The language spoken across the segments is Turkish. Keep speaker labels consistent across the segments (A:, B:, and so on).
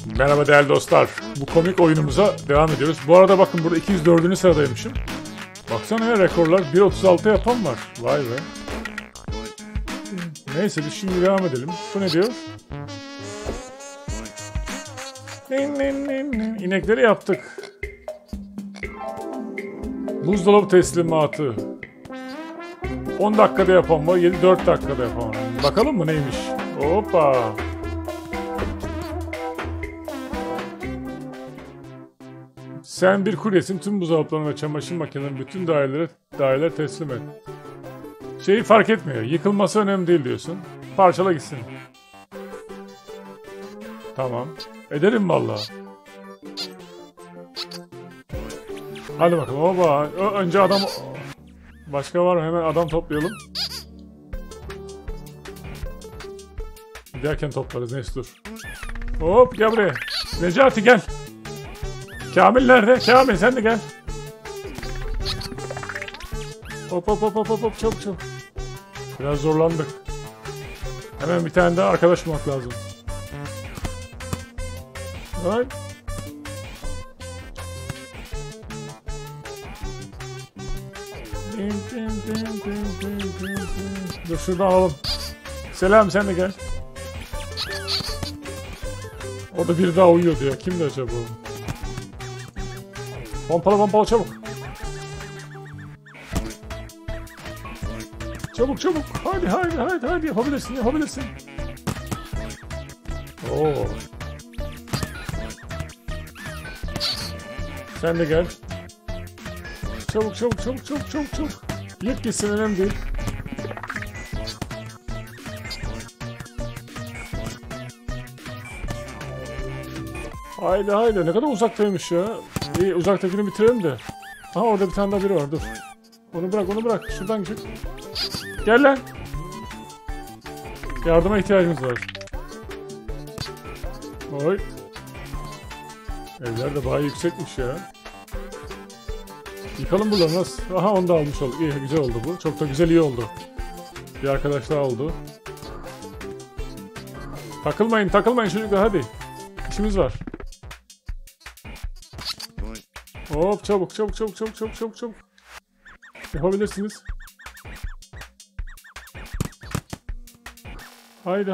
A: Merhaba değerli dostlar. Bu komik oyunumuza devam ediyoruz. Bu arada bakın burada 204. sıradaymışım. Baksana ya, rekorlar 1.36 yapan var. Vay be. Neyse biz şimdi devam edelim. Bu ne diyor? İnekleri yaptık. Buzdolabı teslimatı. 10 dakikada yapan var, 4 dakikada yapan var. Bakalım mı neymiş? Hoppa. Sen bir kuryesin, tüm buzdolaplarını ve çamaşır makinelerini bütün daireler teslim et. Şeyi fark etmiyor. Yıkılması önemli değil diyorsun. Parçala gitsin. Tamam. Ederim vallahi. Hadi bakalım. Oba. Önce adam... Başka var mı? Hemen adam toplayalım. Giderken toplarız. Neyse dur. Hop gel buraya. Necati gel. Kamil nerede? Kamil sen de gel. Hop hop hop hop hop çabuk çabuk. Biraz zorlandık. Hemen bir tane daha arkadaş bulmak lazım. Ay. Dur şuradan alalım. Selam sen de gel. Orada biri daha uyuyordu ya. Kimdi acaba o? Pompalı çabuk. Çabuk. Hadi yapabilirsin. Oo. Sen de gel. Çabuk. Yık gitsin, önemli değil. Haydi. Ne kadar uzaktaymış ya. İyi, uzaktakini bitirelim de. Aha orada bir tane daha biri var, dur. Onu bırak. Şuradan git. Gel lan. Yardıma ihtiyacımız var. Oy. Evler de bayağı yüksekmiş ya. Yıkalım buraları nasıl? Aha onu da almış olduk. İyi, güzel oldu bu. Çok da güzel, iyi oldu. Bir arkadaş daha oldu. Takılmayın çocuklar, hadi. İşimiz var. Hop çabuk. Yapabilirsiniz. Haydi.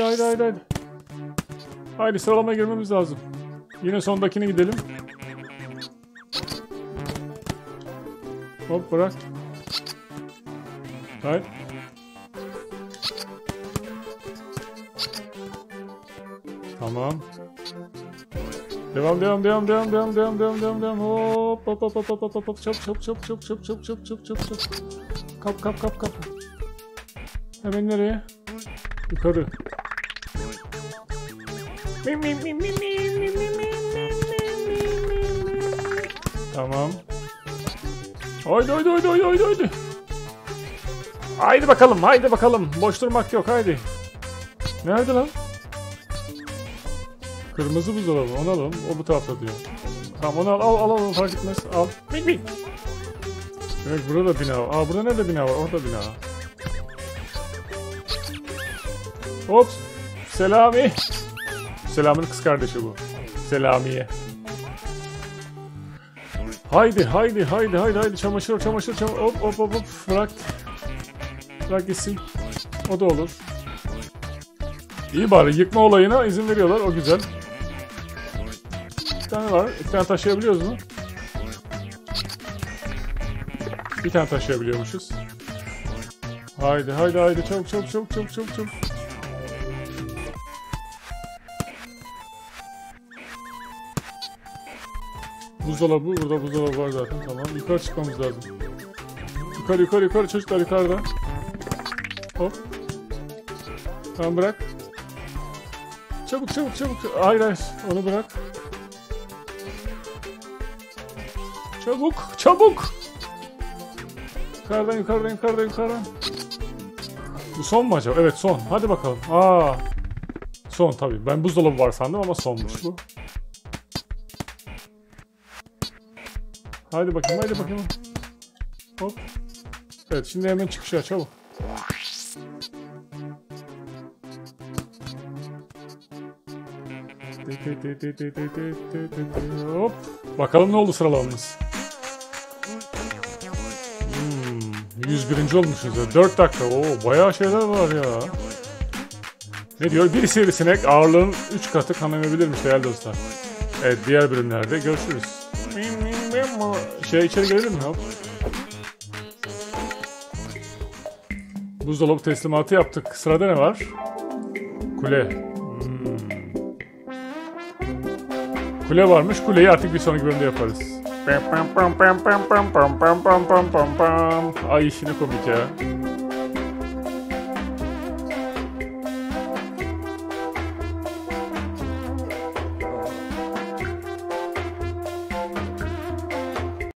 A: Haydi sıralamaya girmemiz lazım. Yine sondakine gidelim. Hop bırak. Haydi. Tamam. Devam. Hop. Çap. Kap. Hemen nereye? Yukarı. Tamam. Haydi. Haydi bakalım. Boş durmak yok, haydi. Nerede lan? Kırmızı buzdolabı, onu alalım. O bu tarafta diyor. Tamam onu al fark etmez. Al. Evet burada da bina var. Aa burada nerede bina var? Orada bina. Hop. Selami. Selami'nin kız kardeşi bu. Selamiye. Haydi. Çamaşır. Hop. Bırak gitsin. O da olur. İyi bari, yıkma olayına izin veriyorlar. O güzel. Bir tane var. Bir tane taşıyabiliyoruz mu? Bir tane taşıyabiliyormuşuz. Haydi. Çabuk. Buzdolabı. Burada buzdolabı var zaten. Tamam. Yukarı çıkmamız lazım. Yukarı. Çocuklar yukarıda. Hop. Tamam bırak. Çabuk. Hayır. Onu bırak. Çabuk. Yukarıdan. Bu son mu acaba? Evet son. Hadi bakalım. Son tabii. Ben buzdolabı var sandım ama sonmuş bu. Haydi bakayım. Hop. Evet şimdi hemen çıkışa çabuk. Hop. Bakalım ne oldu sıralamamız. 101. olmuşuz ya. 4 dakika. Oo, bayağı şeyler var ya. Ne diyor? Bir sivrisinek ağırlığın 3 katı kanamayabilirmiş değerli dostlar. Evet, diğer bölümlerde görüşürüz. İçeri girelim mi? Hop. Buzdolabı teslimatı yaptık. Sırada ne var? Kule. Kule varmış. Kuleyi artık bir sonraki bölümde yaparız. Ay işine komik ya.